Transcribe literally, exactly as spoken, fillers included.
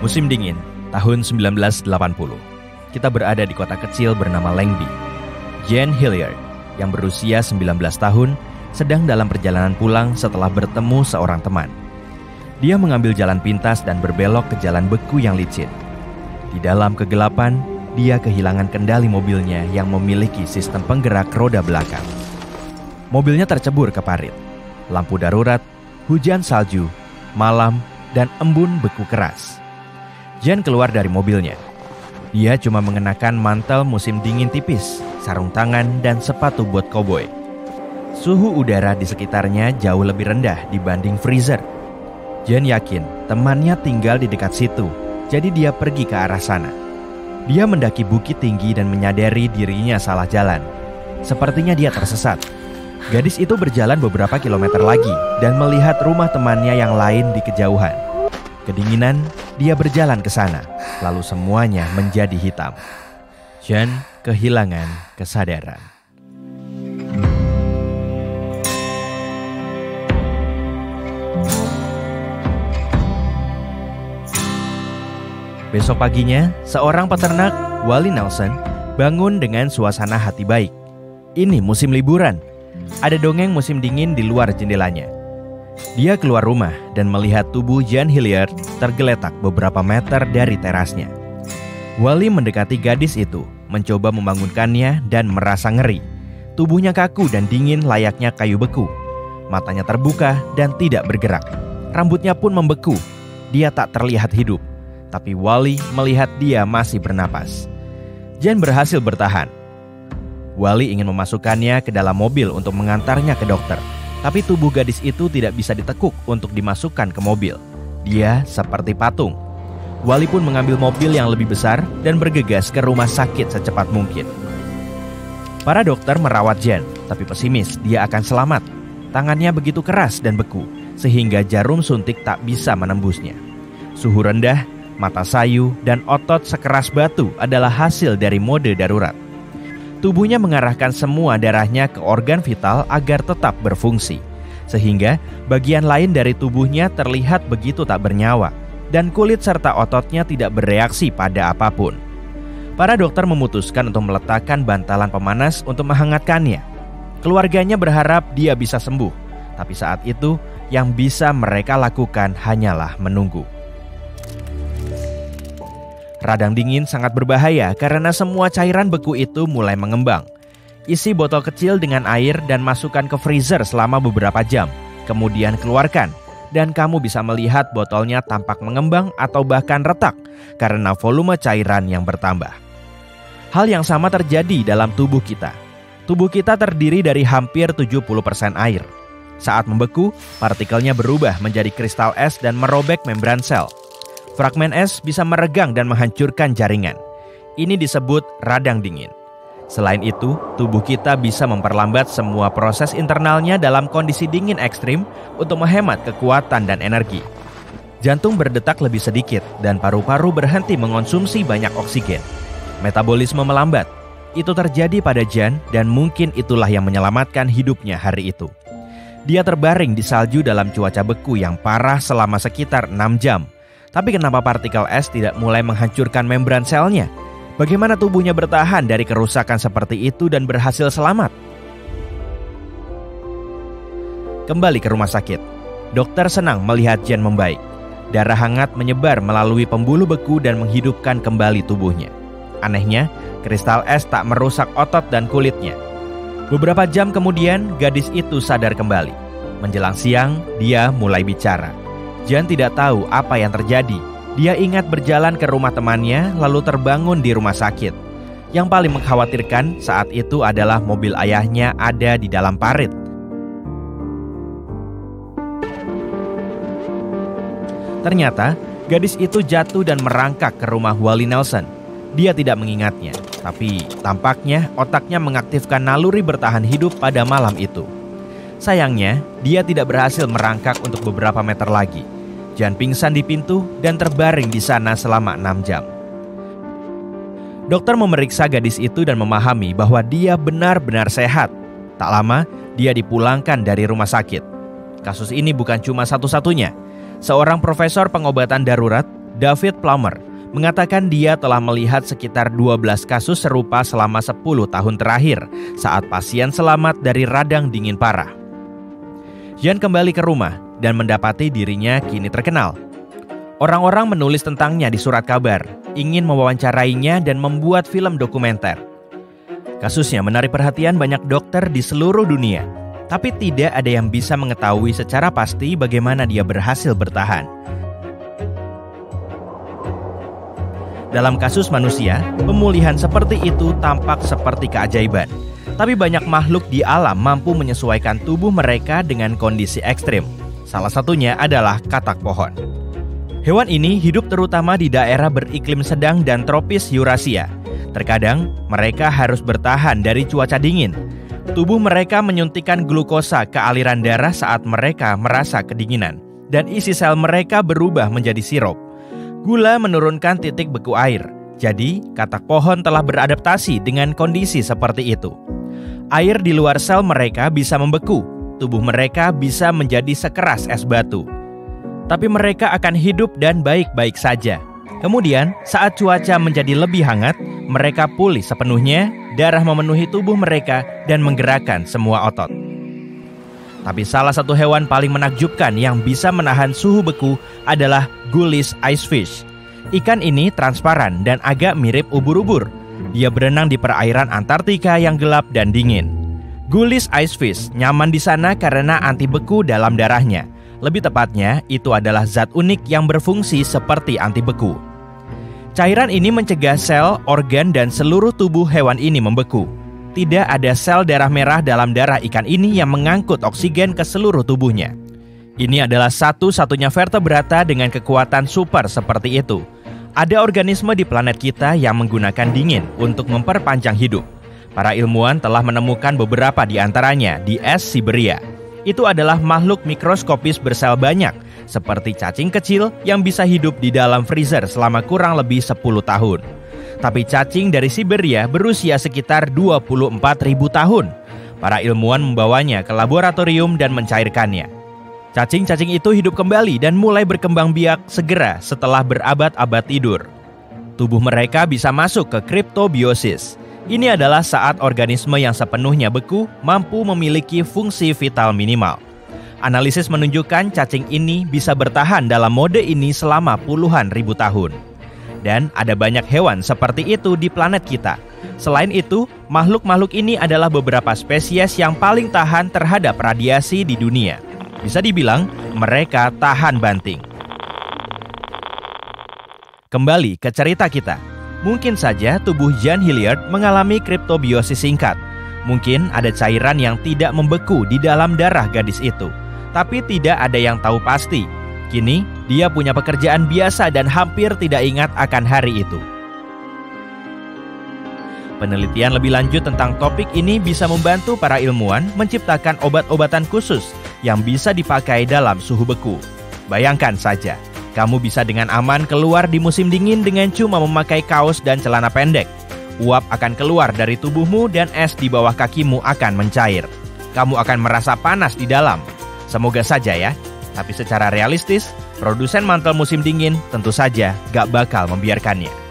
Musim dingin, tahun sembilan belas delapan puluh. Kita berada di kota kecil bernama Langby. Jan Hilliard, yang berusia sembilan belas tahun, sedang dalam perjalanan pulang setelah bertemu seorang teman. Dia mengambil jalan pintas dan berbelok ke jalan beku yang licin. Di dalam kegelapan, dia kehilangan kendali mobilnya yang memiliki sistem penggerak roda belakang. Mobilnya tercebur ke parit. Lampu darurat, hujan salju, malam, dan embun beku keras. Jan keluar dari mobilnya. Dia cuma mengenakan mantel musim dingin tipis, sarung tangan, dan sepatu buat koboi. Suhu udara di sekitarnya jauh lebih rendah dibanding freezer. Jan yakin temannya tinggal di dekat situ, jadi dia pergi ke arah sana. Dia mendaki bukit tinggi dan menyadari dirinya salah jalan. Sepertinya dia tersesat. Gadis itu berjalan beberapa kilometer lagi dan melihat rumah temannya yang lain di kejauhan. Kedinginan, dia berjalan ke sana, lalu semuanya menjadi hitam. Jan kehilangan kesadaran. Besok paginya, seorang peternak, Wally Nelson, bangun dengan suasana hati baik. Ini musim liburan. Ada dongeng musim dingin di luar jendelanya. Dia keluar rumah dan melihat tubuh Jan Hilliard tergeletak beberapa meter dari terasnya. Wally mendekati gadis itu, mencoba membangunkannya dan merasa ngeri. Tubuhnya kaku dan dingin layaknya kayu beku. Matanya terbuka dan tidak bergerak. Rambutnya pun membeku. Dia tak terlihat hidup. Tapi Wally melihat dia masih bernapas. Jan berhasil bertahan. Wally ingin memasukkannya ke dalam mobil untuk mengantarnya ke dokter. Tapi tubuh gadis itu tidak bisa ditekuk untuk dimasukkan ke mobil. Dia seperti patung. Wally pun mengambil mobil yang lebih besar dan bergegas ke rumah sakit secepat mungkin. Para dokter merawat Jan, tapi pesimis dia akan selamat. Tangannya begitu keras dan beku, sehingga jarum suntik tak bisa menembusnya. Suhu rendah, mata sayu, dan otot sekeras batu adalah hasil dari mode darurat. Tubuhnya mengarahkan semua darahnya ke organ vital agar tetap berfungsi, sehingga bagian lain dari tubuhnya terlihat begitu tak bernyawa, dan kulit serta ototnya tidak bereaksi pada apapun. Para dokter memutuskan untuk meletakkan bantalan pemanas untuk menghangatkannya. Keluarganya berharap dia bisa sembuh, tapi saat itu yang bisa mereka lakukan hanyalah menunggu. Radang dingin sangat berbahaya karena semua cairan beku itu mulai mengembang. Isi botol kecil dengan air dan masukkan ke freezer selama beberapa jam. Kemudian keluarkan, dan kamu bisa melihat botolnya tampak mengembang atau bahkan retak karena volume cairan yang bertambah. Hal yang sama terjadi dalam tubuh kita. Tubuh kita terdiri dari hampir tujuh puluh persen air. Saat membeku, partikelnya berubah menjadi kristal es dan merobek membran sel. Fragmen es bisa meregang dan menghancurkan jaringan. Ini disebut radang dingin. Selain itu, tubuh kita bisa memperlambat semua proses internalnya dalam kondisi dingin ekstrim untuk menghemat kekuatan dan energi. Jantung berdetak lebih sedikit dan paru-paru berhenti mengonsumsi banyak oksigen. Metabolisme melambat. Itu terjadi pada Jan dan mungkin itulah yang menyelamatkan hidupnya hari itu. Dia terbaring di salju dalam cuaca beku yang parah selama sekitar enam jam. Tapi kenapa partikel es tidak mulai menghancurkan membran selnya? Bagaimana tubuhnya bertahan dari kerusakan seperti itu dan berhasil selamat? Kembali ke rumah sakit. Dokter senang melihat Jan membaik. Darah hangat menyebar melalui pembuluh beku dan menghidupkan kembali tubuhnya. Anehnya, kristal es tak merusak otot dan kulitnya. Beberapa jam kemudian, gadis itu sadar kembali. Menjelang siang, dia mulai bicara. Jan tidak tahu apa yang terjadi. Dia ingat berjalan ke rumah temannya lalu terbangun di rumah sakit. Yang paling mengkhawatirkan saat itu adalah mobil ayahnya ada di dalam parit. Ternyata gadis itu jatuh dan merangkak ke rumah Wally Nelson. Dia tidak mengingatnya, tapi tampaknya otaknya mengaktifkan naluri bertahan hidup pada malam itu. Sayangnya, dia tidak berhasil merangkak untuk beberapa meter lagi. Jan pingsan di pintu dan terbaring di sana selama enam jam. Dokter memeriksa gadis itu dan memahami bahwa dia benar-benar sehat. Tak lama, dia dipulangkan dari rumah sakit. Kasus ini bukan cuma satu-satunya. Seorang profesor pengobatan darurat, David Plummer, mengatakan dia telah melihat sekitar dua belas kasus serupa selama sepuluh tahun terakhir saat pasien selamat dari radang dingin parah. Jan kembali ke rumah dan mendapati dirinya kini terkenal. Orang-orang menulis tentangnya di surat kabar, ingin mewawancarainya dan membuat film dokumenter. Kasusnya menarik perhatian banyak dokter di seluruh dunia, tapi tidak ada yang bisa mengetahui secara pasti bagaimana dia berhasil bertahan. Dalam kasus manusia, pemulihan seperti itu tampak seperti keajaiban. Tapi banyak makhluk di alam mampu menyesuaikan tubuh mereka dengan kondisi ekstrim. Salah satunya adalah katak pohon. Hewan ini hidup terutama di daerah beriklim sedang dan tropis Eurasia. Terkadang mereka harus bertahan dari cuaca dingin. Tubuh mereka menyuntikkan glukosa ke aliran darah saat mereka merasa kedinginan, dan isi sel mereka berubah menjadi sirup. Gula menurunkan titik beku air, jadi katak pohon telah beradaptasi dengan kondisi seperti itu. Air di luar sel mereka bisa membeku, tubuh mereka bisa menjadi sekeras es batu. Tapi mereka akan hidup dan baik-baik saja. Kemudian, saat cuaca menjadi lebih hangat, mereka pulih sepenuhnya, darah memenuhi tubuh mereka dan menggerakkan semua otot. Tapi salah satu hewan paling menakjubkan yang bisa menahan suhu beku adalah Ghoulish Icefish. Ikan ini transparan dan agak mirip ubur-ubur. Dia berenang di perairan Antartika yang gelap dan dingin. Ghoulish Icefish nyaman di sana karena anti beku dalam darahnya. Lebih tepatnya, itu adalah zat unik yang berfungsi seperti anti beku. Cairan ini mencegah sel, organ, dan seluruh tubuh hewan ini membeku. Tidak ada sel darah merah dalam darah ikan ini yang mengangkut oksigen ke seluruh tubuhnya. Ini adalah satu-satunya vertebrata dengan kekuatan super seperti itu. Ada organisme di planet kita yang menggunakan dingin untuk memperpanjang hidup. Para ilmuwan telah menemukan beberapa di antaranya di es Siberia. Itu adalah makhluk mikroskopis bersel banyak, seperti cacing kecil yang bisa hidup di dalam freezer selama kurang lebih sepuluh tahun. Tapi cacing dari Siberia berusia sekitar dua puluh empat ribu tahun. Para ilmuwan membawanya ke laboratorium dan mencairkannya. Cacing-cacing itu hidup kembali dan mulai berkembang biak segera setelah berabad-abad tidur. Tubuh mereka bisa masuk ke kriptobiosis. Ini adalah saat organisme yang sepenuhnya beku mampu memiliki fungsi vital minimal. Analisis menunjukkan cacing ini bisa bertahan dalam mode ini selama puluhan ribu tahun. Dan ada banyak hewan seperti itu di planet kita. Selain itu, makhluk-makhluk ini adalah beberapa spesies yang paling tahan terhadap radiasi di dunia. Bisa dibilang, mereka tahan banting. Kembali ke cerita kita. Mungkin saja tubuh Jan Hilliard mengalami kriptobiosis singkat. Mungkin ada cairan yang tidak membeku di dalam darah gadis itu. Tapi tidak ada yang tahu pasti. Kini, dia punya pekerjaan biasa dan hampir tidak ingat akan hari itu. Penelitian lebih lanjut tentang topik ini bisa membantu para ilmuwan menciptakan obat-obatan khusus yang bisa dipakai dalam suhu beku. Bayangkan saja, kamu bisa dengan aman keluar di musim dingin dengan cuma memakai kaos dan celana pendek. Uap akan keluar dari tubuhmu dan es di bawah kakimu akan mencair. Kamu akan merasa panas di dalam. Semoga saja ya. Tapi secara realistis, produsen mantel musim dingin tentu saja gak bakal membiarkannya.